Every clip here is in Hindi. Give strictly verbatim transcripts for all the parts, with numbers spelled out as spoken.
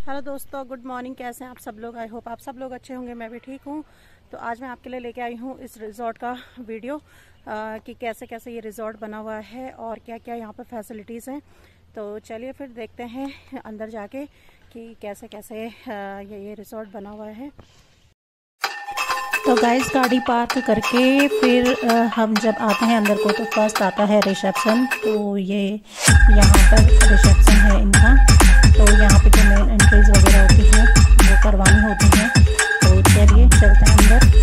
हेलो दोस्तों, गुड मॉर्निंग। कैसे हैं आप सब लोग? आई होप आप सब लोग अच्छे होंगे। मैं भी ठीक हूँ। तो आज मैं आपके लिए लेके आई हूँ इस रिजॉर्ट का वीडियो आ, कि कैसे कैसे ये रिजॉर्ट बना हुआ है और क्या क्या यहाँ पर फैसिलिटीज़ हैं। तो चलिए फिर देखते हैं अंदर जाके कि कैसे कैसे आ, ये ये रिजॉर्ट बना हुआ है। तो गाइस, गाड़ी पार्क करके फिर आ, हम जब आते हैं अंदर को तो फर्स्ट आता है रिसेप्शन। तो ये यहाँ पर रिसेप्शन है इनका। तो यहाँ पे जो मेन एंट्रीज वगैरह होती है वो करवानी होती है। तो चलिए चलते हैं अंदर।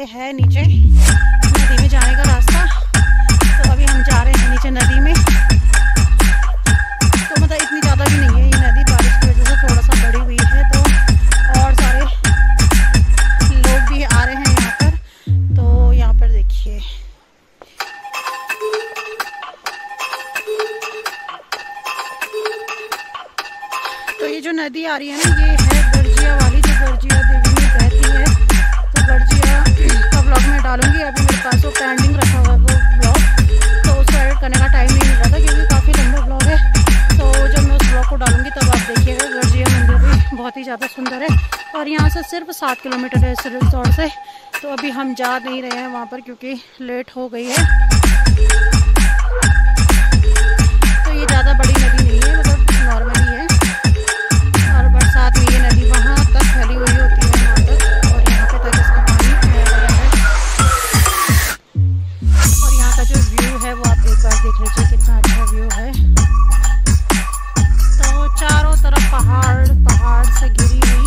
ये है नीचे नदी में जाने का रास्ता। तो अभी हम जा रहे हैं नीचे नदी में। तो मतलब इतनी ज़्यादा भी नहीं है ये नदी, बारिश की वजह से थोड़ा सा बड़ी हुई है। तो और सारे लोग भी आ रहे हैं यहाँ पर। तो यहाँ पर देखिए तो ये जो नदी आ रही है ना, ये है गर्जिया वाली, जो गर्जिया देवी में बहती है। तो गर्जिया का ब्लॉग में डालूंगी। अभी मेरे पास वो पेंडिंग रखा हुआ है वो ब्लॉग, तो उसको एडिट करने का टाइम नहीं मिल रहा था क्योंकि काफ़ी लंबा ब्लॉग है। तो जब मैं उस ब्लॉग को डालूंगी तब आप देखिएगा। गर्जिया मंदिर भी बहुत ही ज़्यादा सुंदर है और यहाँ से सिर्फ सात किलोमीटर है इस रिजॉर्ट से। तो अभी हम जा नहीं रहे हैं वहाँ पर क्योंकि लेट हो गई है। तो ये ज़्यादा बड़ी नदी नहीं है, मतलब नॉर्मली है। और बरसात में ये नदी वहाँ तक फैली हुई होती है, वहाँ तक, और यहाँ पे तक इसका पानी फैला है। और यहाँ का जो व्यू है वो आप एक बार देख लीजिए, कितना अच्छा व्यू है। तो चारों तरफ पहाड़ पहाड़ से घिरी हुई।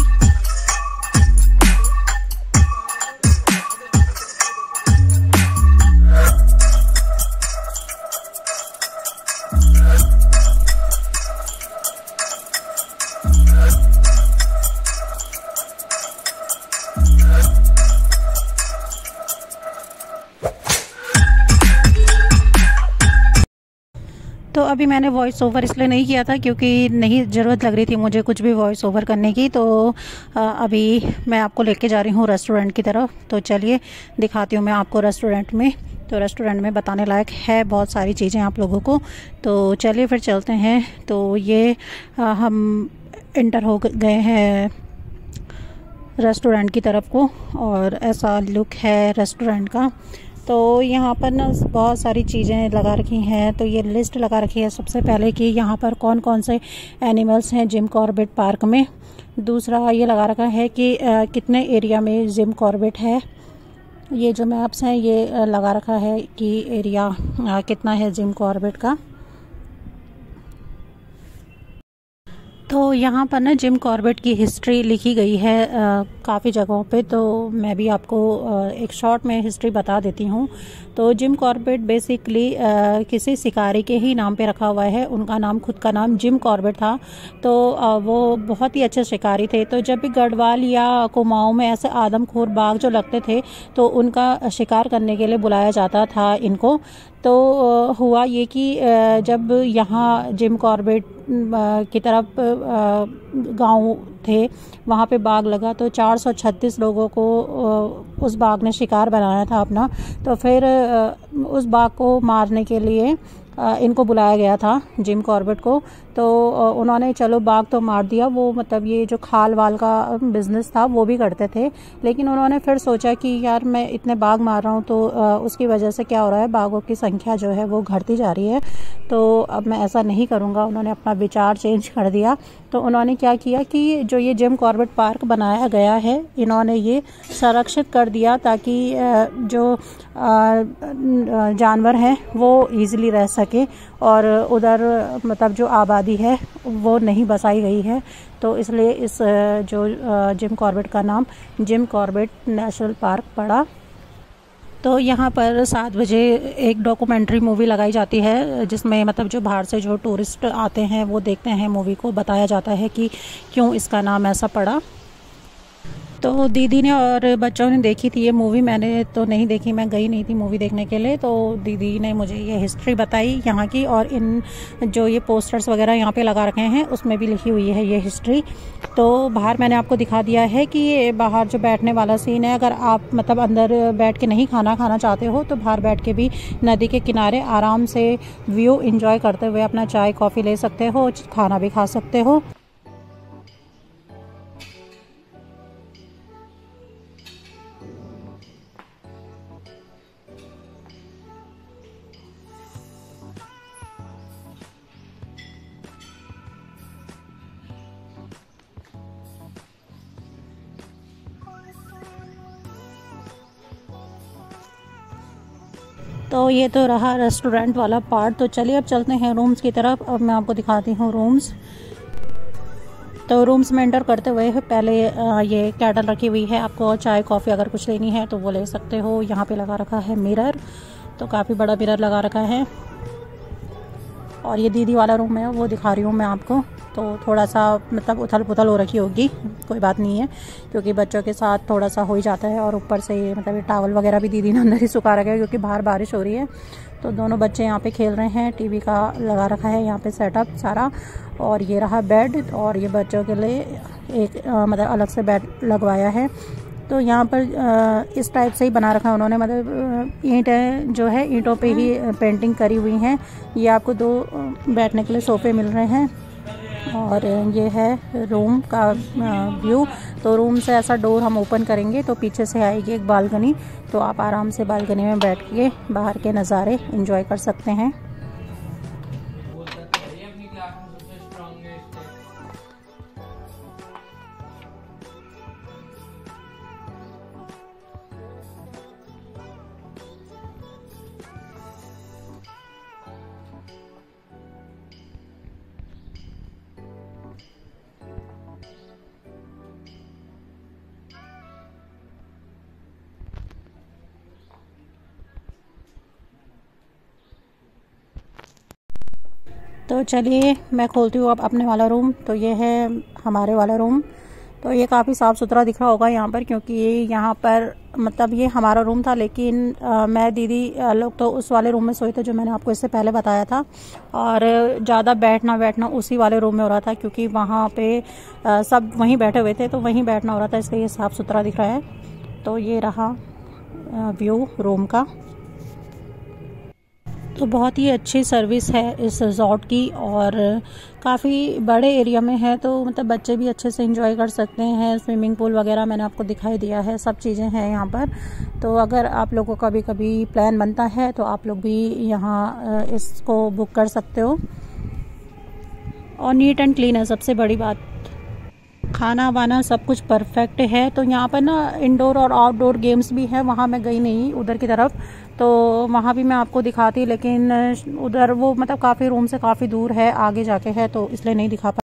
तो अभी मैंने वॉइस ओवर इसलिए नहीं किया था क्योंकि नहीं ज़रूरत लग रही थी मुझे कुछ भी वॉइस ओवर करने की। तो अभी मैं आपको लेके जा रही हूँ रेस्टोरेंट की तरफ। तो चलिए दिखाती हूँ मैं आपको रेस्टोरेंट में। तो रेस्टोरेंट में बताने लायक है बहुत सारी चीज़ें आप लोगों को। तो चलिए फिर चलते हैं। तो ये हम इंटर हो गए हैं रेस्टोरेंट की तरफ को और ऐसा लुक है रेस्टोरेंट का। तो यहाँ पर ना बहुत सारी चीज़ें लगा रखी हैं। तो ये लिस्ट लगा रखी है सबसे पहले कि यहाँ पर कौन कौन से एनिमल्स हैं जिम कॉर्बेट पार्क में। दूसरा ये लगा रखा है कि आ, कितने एरिया में जिम कॉर्बेट है। ये जो मैप्स हैं ये लगा रखा है कि एरिया आ, कितना है जिम कॉर्बेट का। तो यहाँ पर ना जिम कॉर्बेट की हिस्ट्री लिखी गई है काफ़ी जगहों पे। तो मैं भी आपको आ, एक शॉर्ट में हिस्ट्री बता देती हूँ। तो जिम कॉर्बेट बेसिकली किसी शिकारी के ही नाम पे रखा हुआ है। उनका नाम, खुद का नाम जिम कॉर्बेट था। तो आ, वो बहुत ही अच्छे शिकारी थे। तो जब भी गढ़वाल या कुमाऊं में ऐसे आदमखोर बाघ जो लगते थे तो उनका शिकार करने के लिए बुलाया जाता था इनको। तो हुआ ये कि जब यहाँ जिम कॉर्बेट की तरफ गांव थे वहाँ पे बाघ लगा तो चार सौ छत्तीस लोगों को उस बाघ ने शिकार बनाया था अपना। तो फिर उस बाघ को मारने के लिए इनको बुलाया गया था जिम कॉर्बेट को। तो उन्होंने चलो बाघ तो मार दिया, वो मतलब ये जो खाल वाल का बिजनेस था वो भी करते थे। लेकिन उन्होंने फिर सोचा कि यार मैं इतने बाघ मार रहा हूँ तो उसकी वजह से क्या हो रहा है, बाघों की संख्या जो है वो घटती जा रही है। तो अब मैं ऐसा नहीं करूँगा। उन्होंने अपना विचार चेंज कर दिया। तो उन्होंने क्या किया कि जो ये जिम कॉर्बेट पार्क बनाया गया है इन्होंने ये संरक्षित कर दिया ताकि जो जानवर हैं वो ईजिली रह सके और उधर मतलब जो आबादी है वो नहीं बसाई गई है। तो इसलिए इस जो जिम कॉर्बेट का नाम जिम कॉर्बेट नेशनल पार्क पड़ा। तो यहाँ पर सात बजे एक डॉक्यूमेंट्री मूवी लगाई जाती है जिसमें मतलब जो बाहर से जो टूरिस्ट आते हैं वो देखते हैं मूवी को, बताया जाता है कि क्यों इसका नाम ऐसा पड़ा। तो दीदी ने और बच्चों ने देखी थी ये मूवी, मैंने तो नहीं देखी, मैं गई नहीं थी मूवी देखने के लिए। तो दीदी ने मुझे ये हिस्ट्री बताई यहाँ की, और इन जो ये पोस्टर्स वगैरह यहाँ पे लगा रखे हैं उसमें भी लिखी हुई है ये हिस्ट्री। तो बाहर मैंने आपको दिखा दिया है कि ये बाहर जो बैठने वाला सीन है, अगर आप मतलब अंदर बैठ के नहीं खाना खाना चाहते हो तो बाहर बैठ के भी नदी के किनारे आराम से व्यू एंजॉय करते हुए अपना चाय कॉफ़ी ले सकते हो, खाना भी खा सकते हो। तो ये तो रहा रेस्टोरेंट वाला पार्ट। तो चलिए अब चलते हैं रूम्स की तरफ। अब मैं आपको दिखाती हूँ रूम्स। तो रूम्स में एंटर करते हुए पहले ये कैटल रखी हुई है, आपको चाय कॉफ़ी अगर कुछ लेनी है तो वो ले सकते हो। यहाँ पे लगा रखा है मिरर, तो काफ़ी बड़ा मिरर लगा रखा है। और ये दीदी वाला रूम है वो दिखा रही हूँ मैं आपको, तो थोड़ा सा मतलब उथल पुथल हो रखी होगी, कोई बात नहीं है क्योंकि बच्चों के साथ थोड़ा सा हो ही जाता है। और ऊपर से मतलब ये टावल वगैरह भी दीदी ने अंदर ही सुखा रखा है क्योंकि बाहर बारिश हो रही है। तो दोनों बच्चे यहाँ पे खेल रहे हैं, टीवी का लगा रखा है यहाँ पे सेटअप सारा। और ये रहा बेड, और ये बच्चों के लिए एक आ, मतलब अलग से बेड लगवाया है। तो यहाँ पर इस टाइप से ही बना रखा है उन्होंने, मतलब ईंटें जो है ईंटों पे ही पेंटिंग करी हुई हैं। ये आपको दो बैठने के लिए सोफ़े मिल रहे हैं। और ये है रूम का व्यू। तो रूम से ऐसा डोर हम ओपन करेंगे तो पीछे से आएगी एक बालकनी, तो आप आराम से बालकनी में बैठ के बाहर के नज़ारे एंजॉय कर सकते हैं। तो चलिए मैं खोलती हूँ अब अपने वाला रूम। तो ये है हमारे वाला रूम। तो ये काफ़ी साफ़ सुथरा दिख रहा होगा यहाँ पर, क्योंकि यहाँ पर मतलब ये हमारा रूम था, लेकिन आ, मैं दीदी लोग तो उस वाले रूम में सोए थे जो मैंने आपको इससे पहले बताया था। और ज़्यादा बैठना बैठना उसी वाले रूम में हो रहा था क्योंकि वहाँ पे आ, सब वहीं बैठे हुए थे, तो वहीं बैठना हो रहा था, इसलिए ये साफ़ सुथरा दिख रहा है। तो ये रहा व्यू रूम का। तो बहुत ही अच्छी सर्विस है इस रिजॉर्ट की, और काफ़ी बड़े एरिया में है, तो मतलब बच्चे भी अच्छे से एंजॉय कर सकते हैं। स्विमिंग पूल वगैरह मैंने आपको दिखाई दिया है, सब चीज़ें हैं यहाँ पर। तो अगर आप लोगों का कभी कभी प्लान बनता है तो आप लोग भी यहाँ इसको बुक कर सकते हो। और नीट एंड क्लीन है सबसे बड़ी बात, खाना वाना सब कुछ परफेक्ट है। तो यहाँ पर ना इंडोर और आउटडोर गेम्स भी है, वहाँ मैं गई नहीं उधर की तरफ, तो वहाँ भी मैं आपको दिखाती, लेकिन उधर वो मतलब काफ़ी रूम से काफ़ी दूर है, आगे जाके है, तो इसलिए नहीं दिखा पा